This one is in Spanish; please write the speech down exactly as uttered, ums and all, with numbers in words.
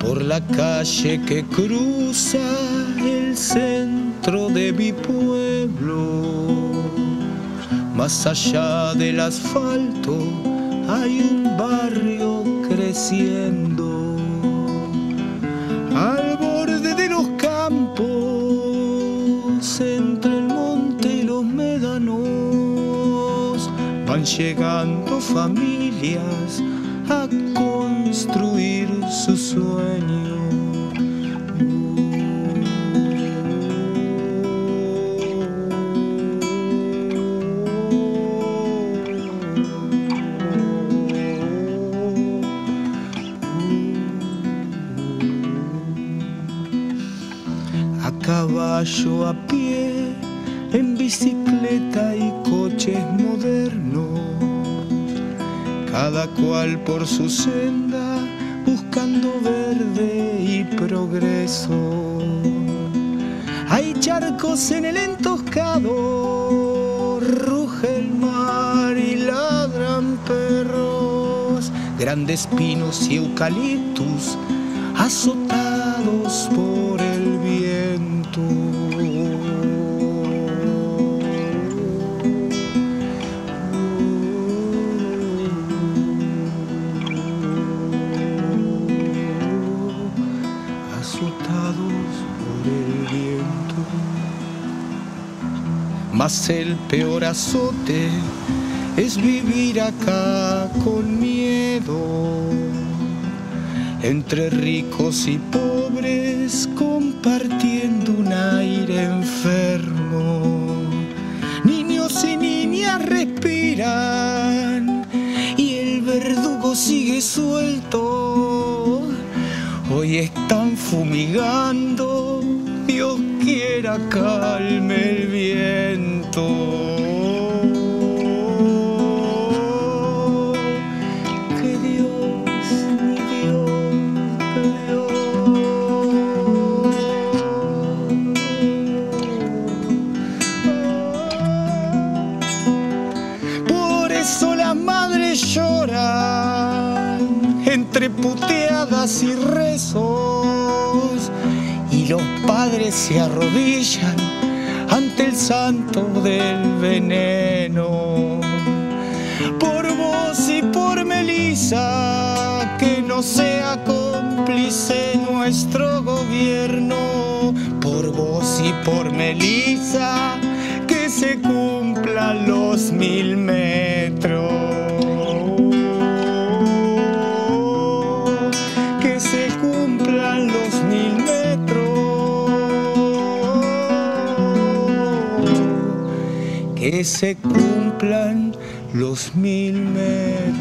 por la calle que cruza el centro de mi pueblo. Más allá del asfalto hay un barrio creciendo. Al borde de los campos, entre el monte y los médanos, van llegando familias a construir su sueño. A caballo, a pie, en bicicleta y coches modernos, cada cual por su senda, buscando verde y progreso. Hay charcos en el entoscado, ruge el mar y ladran perros, grandes pinos y eucaliptus azotados por el viento. Azotados por el viento. Mas el peor azote es vivir acá con miedo, entre ricos y pobres compartiendo un aire enfermo. Niños y niñas respiran y el verdugo sigue suelto. Hoy están fumigando, Dios quiera calme el viento. Que Dios, mi Dios, que Dios. Por eso las madres lloran entre puteadas y rezos, y los padres se arrodillan ante el santo del veneno. Por vos y por Melissa, que no sea cómplice nuestro gobierno. Por vos y por Melissa, que se cumplan los mil metros. Que se cumplan los mil metros. Que se cumplan los mil metros.